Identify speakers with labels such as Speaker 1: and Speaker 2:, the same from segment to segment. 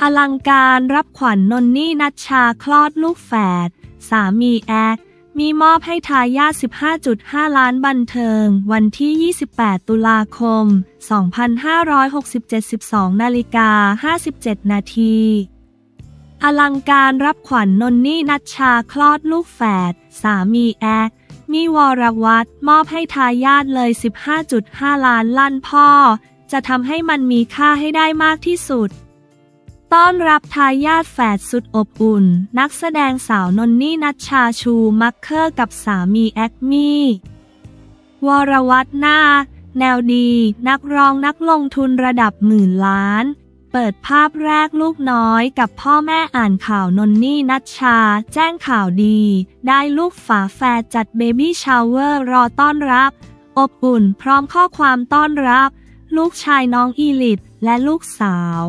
Speaker 1: อลังการรับขวัญนนนี่ณัชชาคลอดลูกแฝดสามีแอ๊กมีมอบให้ทายาท 15.5 ล้านบันเทิงวันที่ 28 ตุลาคม 2567 12:57 นาทีอลังการรับขวัญนนนี่ณัชชาคลอดลูกแฝดสามีแอ๊กมีวรวัฒน์มอบให้ทายาทเลย 15.5 ล้านลั่นพ่อจะทำให้มันมีค่าให้ได้มากที่สุดต้อนรับทายาทแฝดสุดอบอุ่นนักแสดงสาวนนนี่ณัชชาชูมักเคอร์กับสามีแอ๊กมี่วรวัฒน์นาคแนวดีนักร้องนักลงทุนระดับหมื่นล้านเปิดภาพแรกลูกน้อยกับพ่อแม่อ่านข่าวนนนี่ณัชชาแจ้งข่าวดีได้ลูกฝาแฝดจัดเบบี้ชาวเวอร์รอต้อนรับอบอุ่นพร้อมข้อความต้อนรับลูกชายน้องอีลิตและลูกสาว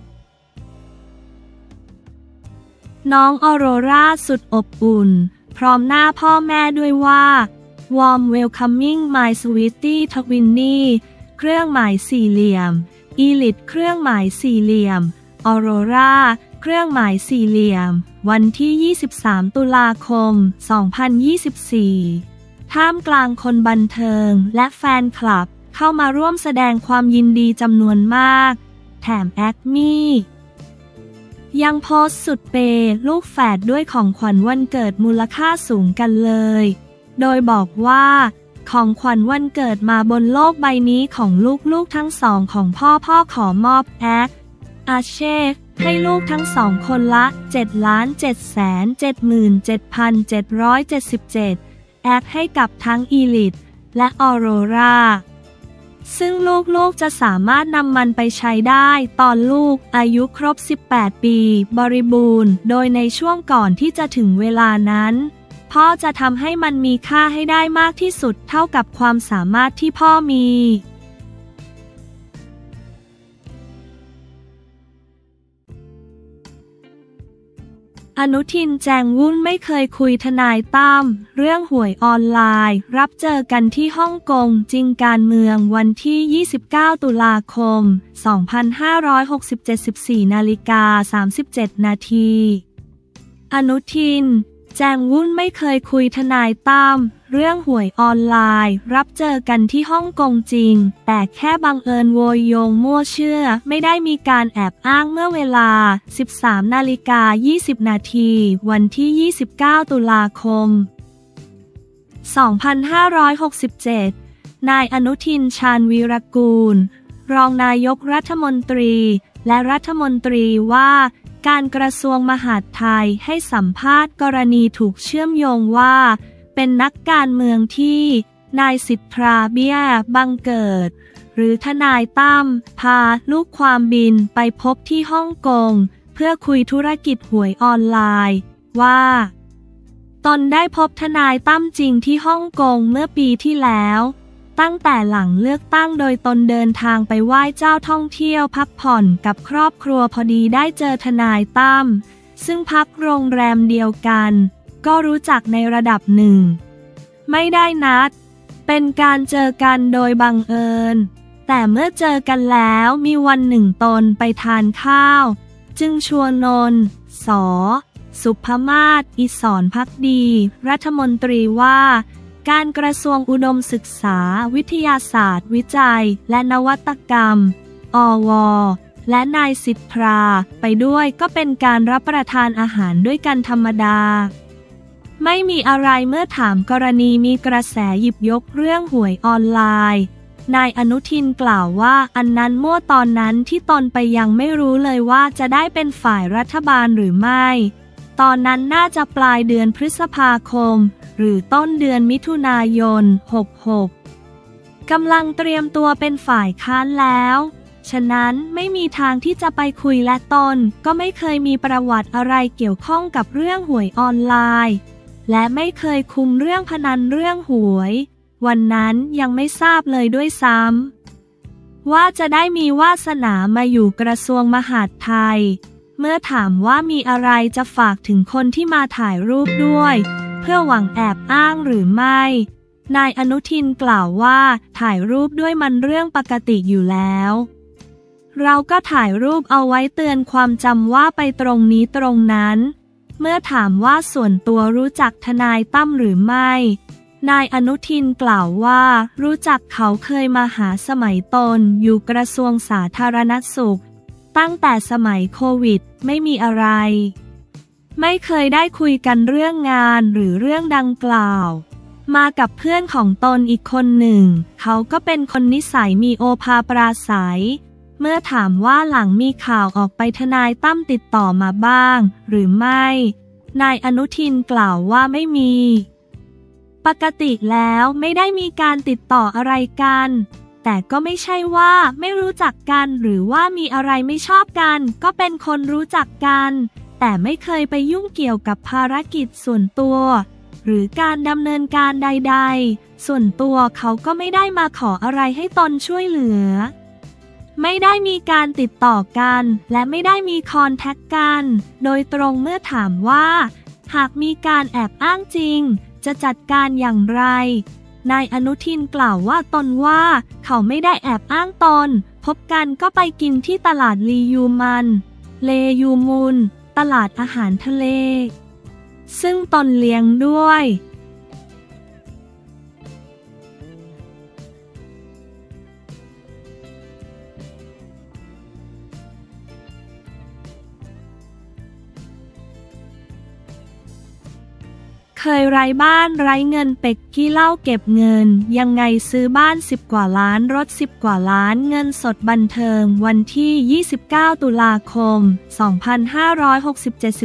Speaker 1: น้องออโรราสุดอบอุ่นพร้อมหน้าพ่อแม่ด้วยว่า Warm Welcoming My Sweetie Twinnie เครื่องหมายสี่เหลี่ยมอีลิตเครื่องหมายสี่เหลี่ยมออโรราเครื่องหมายสี่เหลี่ยมวันที่ 23 ตุลาคม 2024 ท่ามกลางคนบันเทิงและแฟนคลับเข้ามาร่วมแสดงความยินดีจำนวนมากแถมแอ๊กมี่ยังโพสต์สุดเปย์ลูกแฝดด้วยของขวัญวันเกิดมูลค่าสูงกันเลยโดยบอกว่าของขวัญวันเกิดมาบนโลกใบนี้ของลูกๆทั้งสองของพ่อขอมอบแอ๊กอาเช่ให้ลูกทั้งสองคนละ 7,777,777 แอ๊กให้กับทั้งอีลิตและออโรราซึ่งลูกๆจะสามารถนำมันไปใช้ได้ตอนลูกอายุครบ 18 ปีบริบูรณ์โดยในช่วงก่อนที่จะถึงเวลานั้นพ่อจะทำให้มันมีค่าให้ได้มากที่สุดเท่ากับความสามารถที่พ่อมีอนุทินแจงวุ่นไม่เคยคุยทนายตั้มเรื่องหวยออนไลน์รับเจอกันที่ฮ่องกงจริงการเมืองวันที่ 29 ตุลาคม 2567 14:37 นาทีอนุทินแจงวุ่นไม่เคยคุยทนายตั้มเรื่องหวยออนไลน์รับเจอกันที่ฮ่องกงจริงแต่แค่บังเอิญโวยโยงมั่วเชื่อไม่ได้มีการแอบอ้างเมื่อเวลา 13:20 นาทีวันที่ 29 ตุลาคม 2567 นายอนุทินชาญวีรกูลรองนายกรัฐมนตรีและรัฐมนตรีว่าการกระทรวงมหาดไทยให้สัมภาษณ์กรณีถูกเชื่อมโยงว่าเป็นนักการเมืองที่นายสิทธาเบี้ยบังเกิดหรือทนายตั้มพาลูกความบินไปพบที่ฮ่องกงเพื่อคุยธุรกิจหวยออนไลน์ว่าตนได้พบทนายตั้มจริงที่ฮ่องกงเมื่อปีที่แล้วตั้งแต่หลังเลือกตั้งโดยตนเดินทางไปไหว้เจ้าท่องเที่ยวพักผ่อนกับครอบครัวพอดีได้เจอทนายตั้มซึ่งพักโรงแรมเดียวกันก็รู้จักในระดับหนึ่งไม่ได้นัดเป็นการเจอกันโดยบังเอิญแต่เมื่อเจอกันแล้วมีวันหนึ่งตนไปทานข้าวจึงชวนนนท์ส.สุภมาศ อิศรภักดีรัฐมนตรีว่าการกระทรวงอุดมศึกษาวิทยาศาสตร์วิจัยและนวัตกรรมอว.และนายสิทธาไปด้วยก็เป็นการรับประทานอาหารด้วยกันธรรมดาไม่มีอะไรเมื่อถามกรณีมีกระแสหยิบยกเรื่องหวยออนไลน์นายอนุทินกล่าวว่าอันนั้นมั่วตอนนั้นที่ตนไปยังไม่รู้เลยว่าจะได้เป็นฝ่ายรัฐบาลหรือไม่ตอนนั้นน่าจะปลายเดือนพฤษภาคมหรือต้นเดือนมิถุนายน 66 กำลังเตรียมตัวเป็นฝ่ายค้านแล้วฉะนั้นไม่มีทางที่จะไปคุยและตนก็ไม่เคยมีประวัติอะไรเกี่ยวข้องกับเรื่องหวยออนไลน์และไม่เคยคุมเรื่องพนันเรื่องหวยวันนั้นยังไม่ทราบเลยด้วยซ้ำว่าจะได้มีวาสนามาอยู่กระทรวงมหาดไทยเมื่อถามว่ามีอะไรจะฝากถึงคนที่มาถ่ายรูปด้วยเพื่อหวังแอบอ้างหรือไม่นายอนุทินกล่าวว่าถ่ายรูปด้วยมันเรื่องปกติอยู่แล้วเราก็ถ่ายรูปเอาไว้เตือนความจำว่าไปตรงนี้ตรงนั้นเมื่อถามว่าส่วนตัวรู้จักทนายตั้มหรือไม่นายอนุทินกล่าวว่ารู้จักเขาเคยมาหาสมัยตนอยู่กระทรวงสาธารณสุขตั้งแต่สมัยโควิดไม่มีอะไรไม่เคยได้คุยกันเรื่องงานหรือเรื่องดังกล่าวมากับเพื่อนของตนอีกคนหนึ่งเขาก็เป็นคนนิสัยมีโอภาปราศัยเมื่อถามว่าหลังมีข่าวออกไปทนายตั้มติดต่อมาบ้างหรือไม่นายอนุทินกล่าวว่าไม่มีปกติแล้วไม่ได้มีการติดต่ออะไรกันแต่ก็ไม่ใช่ว่าไม่รู้จักกันหรือว่ามีอะไรไม่ชอบกันก็เป็นคนรู้จักกันแต่ไม่เคยไปยุ่งเกี่ยวกับภารกิจส่วนตัวหรือการดำเนินการใดๆส่วนตัวเขาก็ไม่ได้มาขออะไรให้ตนช่วยเหลือไม่ได้มีการติดต่อกันและไม่ได้มีคอนแทคกันโดยตรงเมื่อถามว่าหากมีการแอบอ้างจริงจะจัดการอย่างไรนายอนุทินกล่าวว่าตนว่าเขาไม่ได้แอบอ้างตนพบกันก็ไปกินที่ตลาดลียูมันเลยูมุนตลาดอาหารทะเลซึ่งตนเลี้ยงด้วยเคยไร้บ้านไร้เงินเป็กกี้เล่าเก็บเงินยังไงซื้อบ้าน10กว่าล้านรถ10กว่าล้านเงินสดบันเทิงวันที่29ตุลาคม2567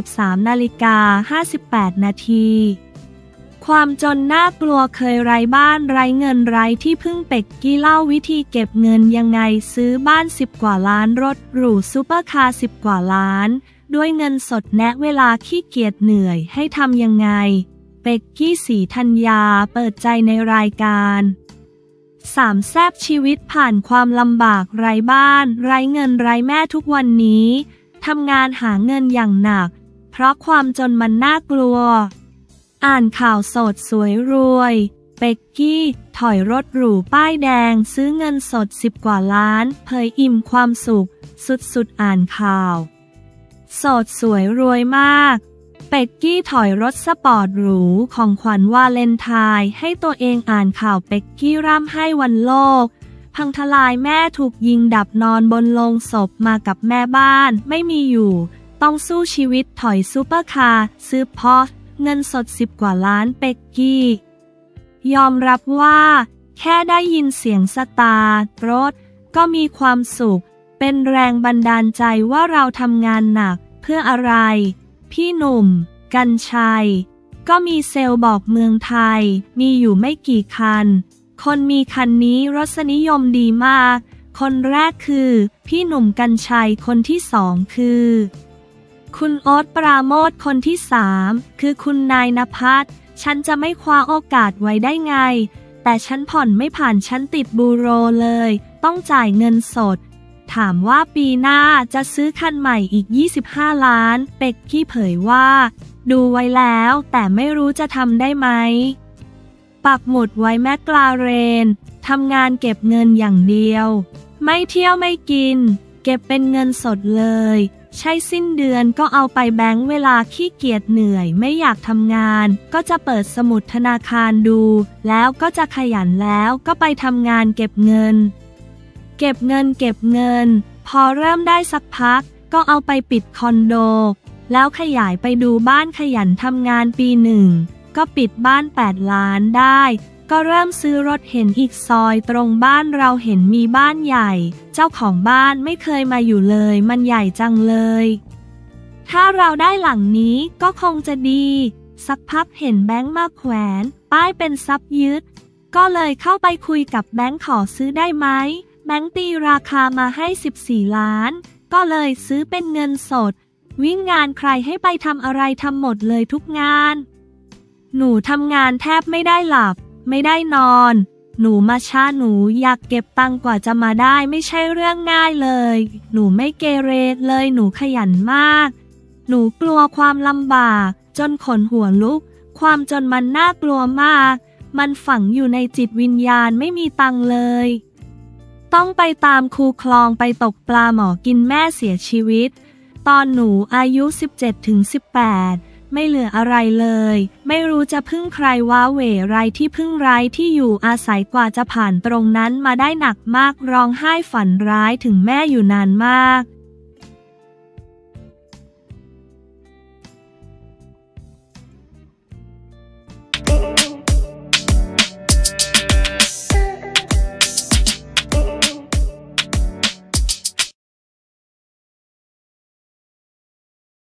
Speaker 1: 13:58 นาทีความจนน่ากลัวเคยไร้บ้านไร้เงินไร้ที่พึ่งเป็กกี้เล่าวิธีเก็บเงินยังไงซื้อบ้าน10กว่าล้านรถหรูซุปเปอร์คาร์10กว่าล้านด้วยเงินสดแนะเวลาขี้เกียจเหนื่อยให้ทำยังไงเป็กกี้ ศรีธัญญาเปิดใจในรายการสามแซ่บชีวิตผ่านความลำบากไร้บ้านไร้เงินไร้แม่ทุกวันนี้ทำงานหาเงินอย่างหนักเพราะความจนมันน่ากลัวอ่านข่าวสดสวยรวยเป็กกี้ถอยรถหรูป้ายแดงซื้อเงินสด10กว่าล้านเผยอิ่มความสุขสุดๆอ่านข่าวโสดสวยรวยมากเป็กกี้ถอยรถสปอร์ตหรูของขวัญวาเลนไทน์ให้ตัวเองอ่านข่าวเป็กกี้ร่ำไห้วันโลกพังทลายแม่ถูกยิงดับนอนบนโลงศพมากับแม่บ้านไม่มีอยู่ต้องสู้ชีวิตถอยซูเปอร์คาร์ซื้อพอร์ชเงินสด10กว่าล้านเป็กกี้ยอมรับว่าแค่ได้ยินเสียงสตาร์ทรถก็มีความสุขเป็นแรงบันดาลใจว่าเราทำงานหนักเพื่ออะไรพี่หนุ่มกรรชัยก็มีเซลล์บอกเมืองไทยมีอยู่ไม่กี่คันคนมีคันนี้รสนิยมดีมากคนแรกคือพี่หนุ่มกรรชัยคนที่สองคือคุณโอ๊ตปราโมทย์คนที่3คือคุณนายณภัสฉันจะไม่คว้าโอกาสไว้ได้ไงแต่ฉันผ่อนไม่ผ่านฉันติดบูโรเลยต้องจ่ายเงินสดถามว่าปีหน้าจะซื้อคันใหม่อีก25ล้านเป็กกี้เผยว่าดูไว้แล้วแต่ไม่รู้จะทำได้ไหมปักหมุดไว้แมคลาเรนทำงานเก็บเงินอย่างเดียวไม่เที่ยวไม่กินเก็บเป็นเงินสดเลยใช้สิ้นเดือนก็เอาไปแบงก์เวลาขี้เกียจเหนื่อยไม่อยากทำงานก็จะเปิดสมุดธนาคารดูแล้วก็จะขยันแล้วก็ไปทำงานเก็บเงินพอเริ่มได้สักพักก็เอาไปปิดคอนโดแล้วขยายไปดูบ้านขยันทำงานปีหนึ่งก็ปิดบ้าน8ล้านได้ก็เริ่มซื้อรถเห็นอีกซอยตรงบ้านเราเห็นมีบ้านใหญ่เจ้าของบ้านไม่เคยมาอยู่เลยมันใหญ่จังเลยถ้าเราได้หลังนี้ก็คงจะดีสักพักเห็นแบงค์มาแขวนป้ายเป็นทรัพย์ยึดก็เลยเข้าไปคุยกับแบงค์ขอซื้อได้ไหมแบงค์ตีราคามาให้14ล้านก็เลยซื้อเป็นเงินสดวิ่งงานใครให้ไปทำอะไรทำหมดเลยทุกงานหนูทำงานแทบไม่ได้หลับไม่ได้นอนหนูมาช้าหนูอยากเก็บตังค์กว่าจะมาได้ไม่ใช่เรื่องง่ายเลยหนูไม่เกเรเลยหนูขยันมากหนูกลัวความลำบากจนขนหัวลุกความจนมันน่ากลัวมากมันฝังอยู่ในจิตวิญญาณไม่มีตังค์เลยต้องไปตามคูคลองไปตกปลาหมอกินแม่เสียชีวิตตอนหนูอายุ 17-18 ไม่เหลืออะไรเลยไม่รู้จะพึ่งใครว้าเหวไรที่พึ่งไร้ที่อยู่อาศัยกว่าจะผ่านตรงนั้นมาได้หนักมากร้องไห้ฝันร้ายถึงแม่อยู่นานมาก